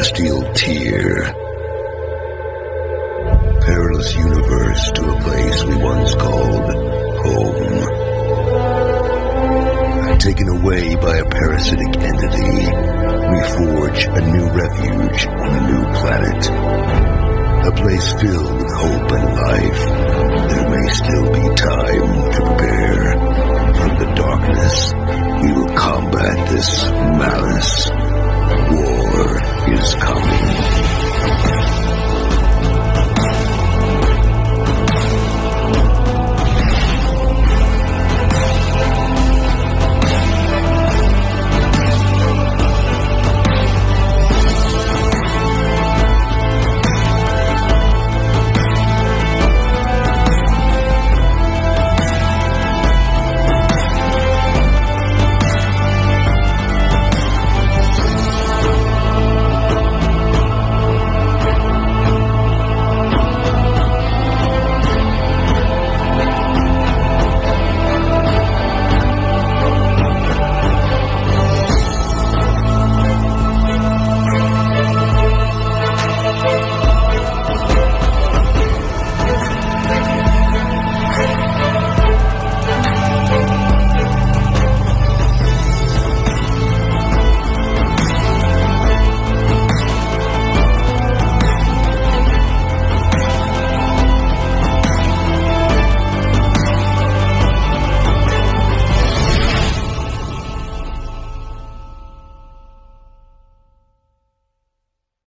celestial tear. Perilous universe to a place we once called home. Taken away by a parasitic entity, we forge a new refuge on a new planet. A place filled with hope and life.